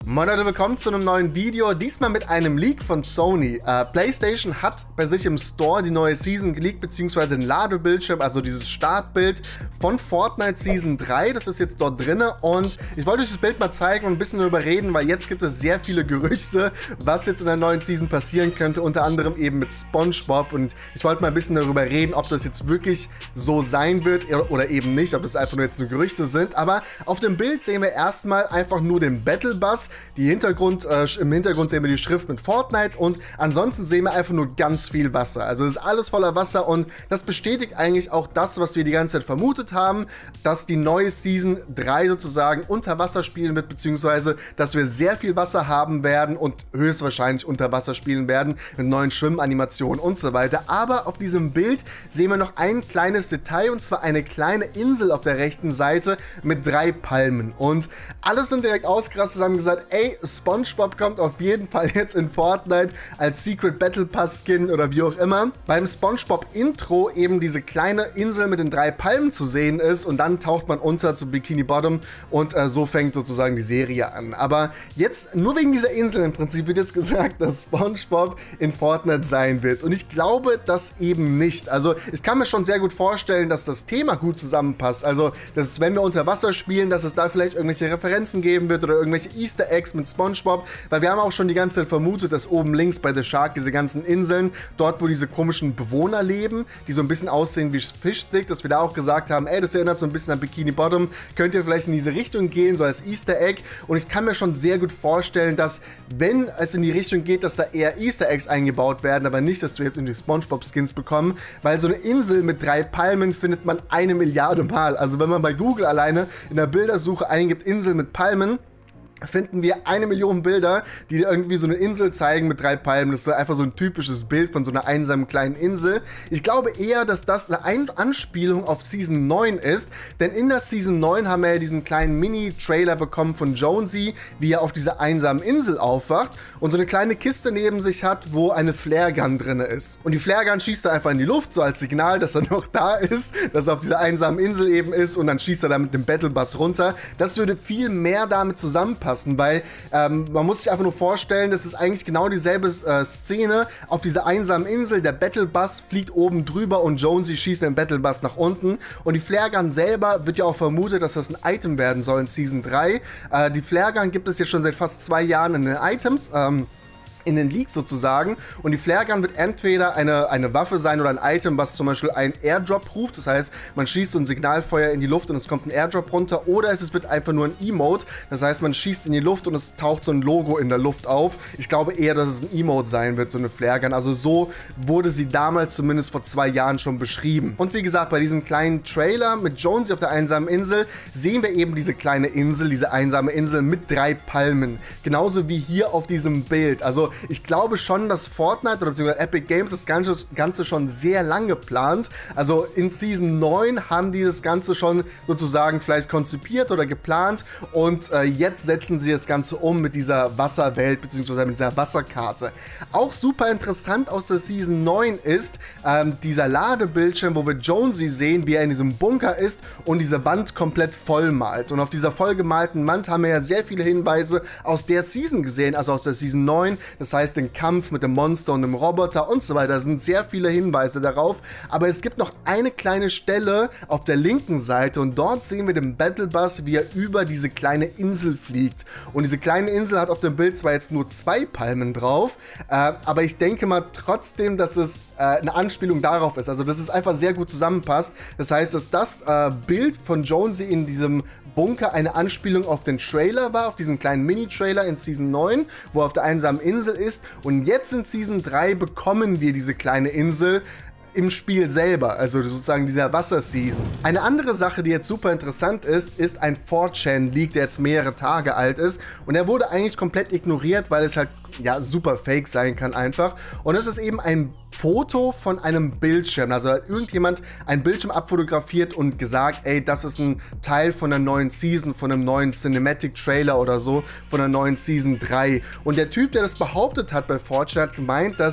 Moin Leute, willkommen zu einem neuen Video, diesmal mit einem Leak von Sony. PlayStation hat bei sich im Store die neue Season geleakt, beziehungsweise den Ladebildschirm, also dieses Startbild von Fortnite Season 3, das ist jetzt dort drin und ich wollte euch das Bild mal zeigen und ein bisschen darüber reden, weil jetzt gibt es sehr viele Gerüchte, was jetzt in der neuen Season passieren könnte, unter anderem eben mit SpongeBob und ich wollte mal ein bisschen darüber reden, ob das jetzt wirklich so sein wird oder eben nicht, ob das einfach nur jetzt nur Gerüchte sind, aber auf dem Bild sehen wir erstmal einfach nur den Battle Bus. Im Hintergrund sehen wir die Schrift mit Fortnite und ansonsten sehen wir einfach nur ganz viel Wasser. Also es ist alles voller Wasser und das bestätigt eigentlich auch das, was wir die ganze Zeit vermutet haben, dass die neue Season 3 sozusagen unter Wasser spielen wird, beziehungsweise dass wir sehr viel Wasser haben werden und höchstwahrscheinlich unter Wasser spielen werden mit neuen Schwimmanimationen und so weiter. Aber auf diesem Bild sehen wir noch ein kleines Detail und zwar eine kleine Insel auf der rechten Seite mit 3 Palmen und alle sind direkt ausgerastet und haben gesagt, ey, SpongeBob kommt auf jeden Fall jetzt in Fortnite als Secret Battle Pass Skin oder wie auch immer. Beim SpongeBob Intro eben diese kleine Insel mit den 3 Palmen zu sehen ist und dann taucht man unter zu Bikini Bottom und so fängt sozusagen die Serie an. Aber jetzt, nur wegen dieser Insel im Prinzip wird jetzt gesagt, dass SpongeBob in Fortnite sein wird und ich glaube das eben nicht. Also ich kann mir schon sehr gut vorstellen, dass das Thema gut zusammenpasst. Also, dass wenn wir unter Wasser spielen, dass es da vielleicht irgendwelche Referenzen geben wird oder irgendwelche Easter Eggs mit SpongeBob, weil wir haben auch schon die ganze Zeit vermutet, dass oben links bei The Shark diese ganzen Inseln, dort wo diese komischen Bewohner leben, die so ein bisschen aussehen wie Fischstick, dass wir da auch gesagt haben, ey, das erinnert so ein bisschen an Bikini Bottom, könnt ihr vielleicht in diese Richtung gehen, so als Easter Egg und ich kann mir schon sehr gut vorstellen, dass wenn es in die Richtung geht, dass da eher Easter Eggs eingebaut werden, aber nicht, dass wir jetzt in die SpongeBob Skins bekommen, weil so eine Insel mit 3 Palmen findet man 1 Milliarde Mal, also wenn man bei Google alleine in der Bildersuche eingibt Insel mit Palmen, finden wir 1 Million Bilder, die irgendwie so eine Insel zeigen mit 3 Palmen. Das ist einfach so ein typisches Bild von so einer einsamen kleinen Insel. Ich glaube eher, dass das eine Anspielung auf Season 9 ist, denn in der Season 9 haben wir ja diesen kleinen Mini-Trailer bekommen von Jonesy, wie er auf dieser einsamen Insel aufwacht und so eine kleine Kiste neben sich hat, wo eine Flare-Gun drin ist. Und die Flare-Gun schießt er einfach in die Luft, so als Signal, dass er noch da ist, dass er auf dieser einsamen Insel eben ist und dann schießt er da mit dem Battle Bus runter. Das würde viel mehr damit zusammenpassen, weil man muss sich einfach nur vorstellen, das ist eigentlich genau dieselbe Szene auf dieser einsamen Insel. Der Battle Bus fliegt oben drüber und Jonesy schießt den Battle Bus nach unten. Und die Flare Gun selber wird ja auch vermutet, dass das ein Item werden soll in Season 3. Die Flare Gun gibt es jetzt schon seit fast 2 Jahren in den Items. In den Leaks sozusagen und die Flare Gun wird entweder eine Waffe sein oder ein Item, was zum Beispiel einen Airdrop ruft, das heißt, man schießt so ein Signalfeuer in die Luft und es kommt ein Airdrop runter oder es wird einfach nur ein Emote, das heißt, man schießt in die Luft und es taucht so ein Logo in der Luft auf. Ich glaube eher, dass es ein Emote sein wird, so eine Flare Gun, also so wurde sie damals zumindest vor 2 Jahren schon beschrieben. Und wie gesagt, bei diesem kleinen Trailer mit Jonesy auf der einsamen Insel sehen wir eben diese kleine Insel, diese einsame Insel mit 3 Palmen, genauso wie hier auf diesem Bild, also ich glaube schon, dass Fortnite oder beziehungsweise Epic Games das Ganze schon sehr lange plant. Also in Season 9 haben die das Ganze schon sozusagen vielleicht konzipiert oder geplant und jetzt setzen sie das Ganze um mit dieser Wasserwelt beziehungsweise mit dieser Wasserkarte. Auch super interessant aus der Season 9 ist dieser Ladebildschirm, wo wir Jonesy sehen, wie er in diesem Bunker ist und diese Wand komplett voll malt. Und auf dieser vollgemalten Wand haben wir ja sehr viele Hinweise aus der Season gesehen, also aus der Season 9. Das heißt, den Kampf mit dem Monster und dem Roboter und so weiter. Da sind sehr viele Hinweise darauf. Aber es gibt noch eine kleine Stelle auf der linken Seite und dort sehen wir den Battle Bus, wie er über diese kleine Insel fliegt. Und diese kleine Insel hat auf dem Bild zwar jetzt nur 2 Palmen drauf, aber ich denke mal trotzdem, dass es eine Anspielung darauf ist. Also, dass es einfach sehr gut zusammenpasst. Das heißt, dass das Bild von Jonesy in diesem Bunker eine Anspielung auf den Trailer war, auf diesen kleinen Mini-Trailer in Season 9, wo er auf der einsamen Insel ist. Und jetzt in Season 3 bekommen wir diese kleine Insel im Spiel selber, also sozusagen dieser Wasser-Season. Eine andere Sache, die jetzt super interessant ist, ist ein 4chan-Leak, der jetzt mehrere Tage alt ist. Und er wurde eigentlich komplett ignoriert, weil es halt ja super fake sein kann einfach. Und es ist eben ein Foto von einem Bildschirm. Also hat irgendjemand einen Bildschirm abfotografiert und gesagt, ey, das ist ein Teil von der neuen Season, von einem neuen Cinematic Trailer oder so, von der neuen Season 3. Und der Typ, der das behauptet hat bei 4chan, hat gemeint, dass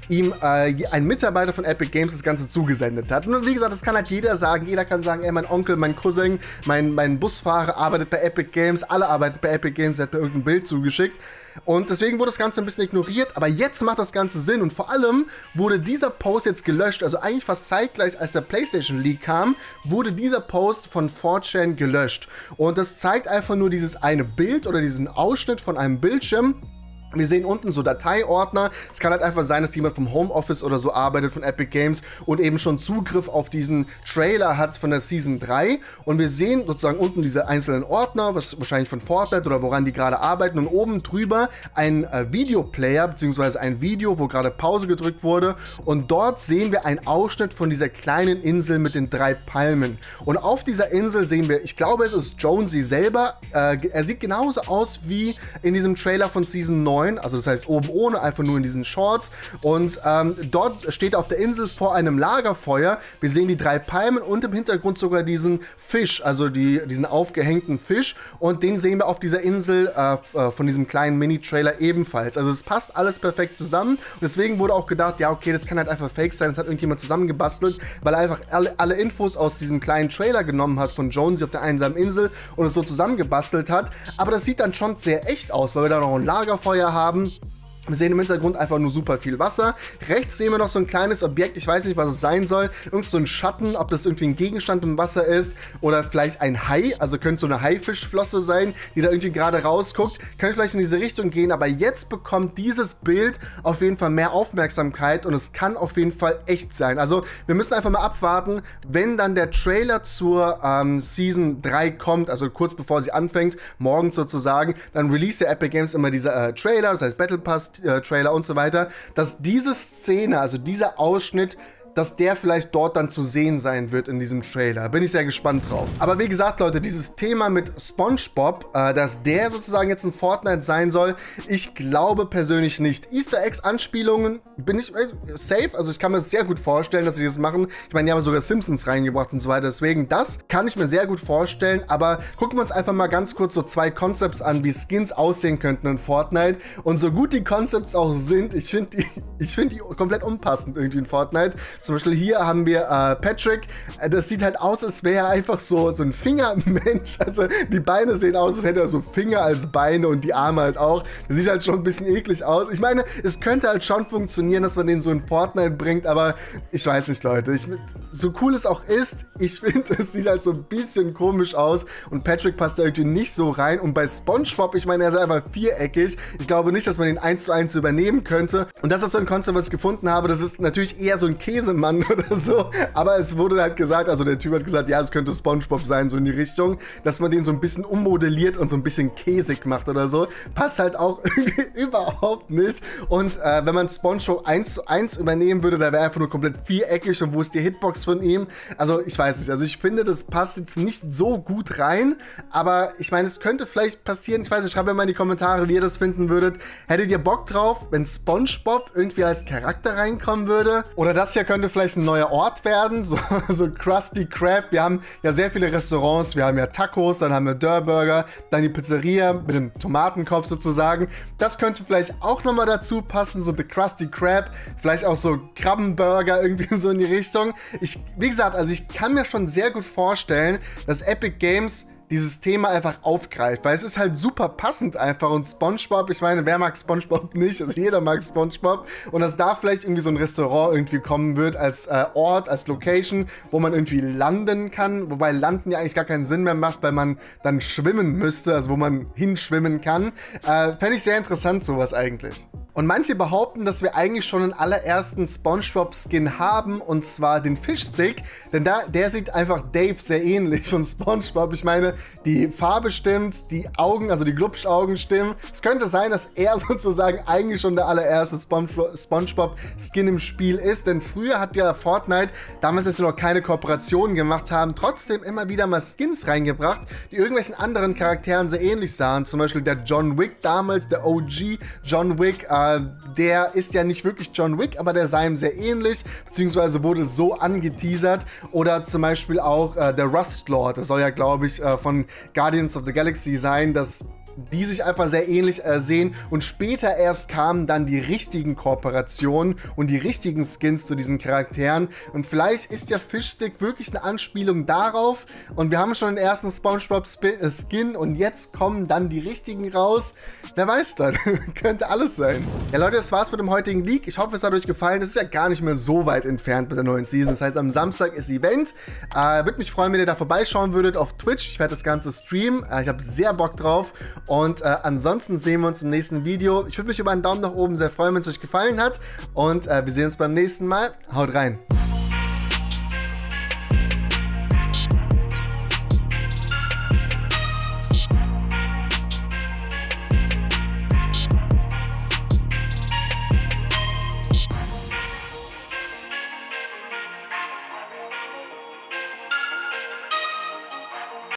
ihm ein Mitarbeiter von Epic Games das Ganze zugesendet hat. Und wie gesagt, das kann halt jeder sagen. Jeder kann sagen, ey, mein Onkel, mein Cousin, mein Busfahrer arbeitet bei Epic Games, alle arbeiten bei Epic Games, der hat mir irgendein Bild zugeschickt. Und deswegen wurde das Ganze ein bisschen ignoriert, aber jetzt macht das Ganze Sinn und vor allem wurde dieser Post jetzt gelöscht, also eigentlich fast zeitgleich, als der PlayStation Leak kam, wurde dieser Post von 4chan gelöscht. Und das zeigt einfach nur dieses eine Bild oder diesen Ausschnitt von einem Bildschirm. Wir sehen unten so Dateiordner. Es kann halt einfach sein, dass jemand vom Homeoffice oder so arbeitet von Epic Games und eben schon Zugriff auf diesen Trailer hat von der Season 3. Und wir sehen sozusagen unten diese einzelnen Ordner, was wahrscheinlich von Fortnite oder woran die gerade arbeiten. Und oben drüber ein Videoplayer, beziehungsweise ein Video, wo gerade Pause gedrückt wurde. Und dort sehen wir einen Ausschnitt von dieser kleinen Insel mit den 3 Palmen. Und auf dieser Insel sehen wir, ich glaube, es ist Jonesy selber. Er sieht genauso aus wie in diesem Trailer von Season 9. Also das heißt oben ohne, einfach nur in diesen Shorts. Und dort steht auf der Insel vor einem Lagerfeuer. Wir sehen die 3 Palmen und im Hintergrund sogar diesen Fisch, also diesen aufgehängten Fisch. Und den sehen wir auf dieser Insel von diesem kleinen Mini-Trailer ebenfalls. Also es passt alles perfekt zusammen. Und deswegen wurde auch gedacht, ja okay, das kann halt einfach Fake sein. Das hat irgendjemand zusammengebastelt, weil er einfach alle Infos aus diesem kleinen Trailer genommen hat von Jonesy auf der einsamen Insel und es so zusammengebastelt hat. Aber das sieht dann schon sehr echt aus, weil wir da noch ein Lagerfeuer haben. Wir sehen im Hintergrund einfach nur super viel Wasser. Rechts sehen wir noch so ein kleines Objekt, ich weiß nicht, was es sein soll. Irgend so ein Schatten, ob das irgendwie ein Gegenstand im Wasser ist oder vielleicht ein Hai, also könnte so eine Haifischflosse sein, die da irgendwie gerade rausguckt. Könnte vielleicht in diese Richtung gehen, aber jetzt bekommt dieses Bild auf jeden Fall mehr Aufmerksamkeit und es kann auf jeden Fall echt sein. Also wir müssen einfach mal abwarten, wenn dann der Trailer zur Season 3 kommt, also kurz bevor sie anfängt, morgens sozusagen, dann release der Epic Games immer diese Trailer, das heißt Battle Pass Trailer und so weiter, dass diese Szene, also dieser Ausschnitt, dass der vielleicht dort dann zu sehen sein wird in diesem Trailer. Bin ich sehr gespannt drauf. Aber wie gesagt, Leute, dieses Thema mit SpongeBob, dass der sozusagen jetzt in Fortnite sein soll, ich glaube persönlich nicht. Easter Eggs, Anspielungen, bin ich safe, also ich kann mir das sehr gut vorstellen, dass sie das machen. Ich meine, die haben sogar Simpsons reingebracht und so weiter, deswegen das kann ich mir sehr gut vorstellen, aber gucken wir uns einfach mal ganz kurz so 2 Concepts an, wie Skins aussehen könnten in Fortnite und so gut die Concepts auch sind, ich finde die komplett unpassend irgendwie in Fortnite. Zum Beispiel hier haben wir Patrick, das sieht halt aus, als wäre er einfach so ein Fingermensch, also die Beine sehen aus, als hätte er so Finger als Beine und die Arme halt auch. Das sieht halt schon ein bisschen eklig aus. Ich meine, es könnte halt schon funktionieren, dass man den so in Fortnite bringt, aber ich weiß nicht, Leute, so cool es auch ist, ich finde, es sieht halt so ein bisschen komisch aus und Patrick passt da irgendwie nicht so rein und bei SpongeBob, ich meine, er ist einfach viereckig, ich glaube nicht, dass man den 1:1 übernehmen könnte und das ist so ein Konzept, was ich gefunden habe, das ist natürlich eher so ein Käsemann oder so, aber es wurde halt gesagt, also der Typ hat gesagt, ja, es könnte SpongeBob sein, so in die Richtung, dass man den so ein bisschen ummodelliert und so ein bisschen käsig macht oder so, passt halt auch irgendwie überhaupt nicht und wenn man SpongeBob 1:1 übernehmen würde, da wäre einfach nur komplett viereckig und wo ist die Hitbox von ihm, also ich weiß nicht, also ich finde, das passt jetzt nicht so gut rein, aber ich meine, es könnte vielleicht passieren, ich weiß nicht, schreibt mir mal in die Kommentare, wie ihr das finden würdet, hättet ihr Bock drauf, wenn SpongeBob irgendwie als Charakter reinkommen würde, oder das hier könnte vielleicht ein neuer Ort werden, so Krusty Krab. Wir haben ja sehr viele Restaurants, wir haben ja Tacos, dann haben wir Dörrburger, dann die Pizzeria mit dem Tomatenkopf sozusagen. Das könnte vielleicht auch nochmal dazu passen, so The Krusty Krab, vielleicht auch so Krabbenburger irgendwie so in die Richtung. Wie gesagt, also ich kann mir schon sehr gut vorstellen, dass Epic Games dieses Thema einfach aufgreift, weil es ist halt super passend einfach und SpongeBob, ich meine, wer mag SpongeBob nicht? Also jeder mag SpongeBob und dass da vielleicht irgendwie so ein Restaurant irgendwie kommen wird als Ort, als Location, wo man irgendwie landen kann, wobei landen ja eigentlich gar keinen Sinn mehr macht, weil man dann schwimmen müsste, also wo man hinschwimmen kann. Fände ich sehr interessant, sowas eigentlich. Und manche behaupten, dass wir eigentlich schon einen allerersten SpongeBob-Skin haben, und zwar den Fischstick, denn der sieht einfach Dave sehr ähnlich von SpongeBob. Ich meine, die Farbe stimmt, die Augen, also die Glubschaugen stimmen. Es könnte sein, dass er sozusagen eigentlich schon der allererste SpongeBob-Skin im Spiel ist, denn früher hat ja Fortnite, damals als wir noch keine Kooperationen gemacht haben, trotzdem immer wieder mal Skins reingebracht, die irgendwelchen anderen Charakteren sehr ähnlich sahen. Zum Beispiel der John Wick damals, der OG John Wick, der ist ja nicht wirklich John Wick, aber der sah ihm sehr ähnlich, beziehungsweise wurde so angeteasert. Oder zum Beispiel auch der Rustlord, das soll ja, glaube ich, von Guardians of the Galaxy sein, dass die sich einfach sehr ähnlich sehen. Und später erst kamen dann die richtigen Kooperationen und die richtigen Skins zu diesen Charakteren. Und vielleicht ist ja Fishstick wirklich eine Anspielung darauf. Und wir haben schon den ersten SpongeBob-Skin und jetzt kommen dann die richtigen raus. Wer weiß dann? Könnte alles sein. Ja Leute, das war's mit dem heutigen Leak. Ich hoffe, es hat euch gefallen. Es ist ja gar nicht mehr so weit entfernt mit der neuen Season. Das heißt, am Samstag ist Event. Würde mich freuen, wenn ihr da vorbeischauen würdet auf Twitch. Ich werde das Ganze streamen. Ich habe sehr Bock drauf. Und ansonsten sehen wir uns im nächsten Video. Ich würde mich über einen Daumen nach oben sehr freuen, wenn es euch gefallen hat. Und wir sehen uns beim nächsten Mal. Haut rein.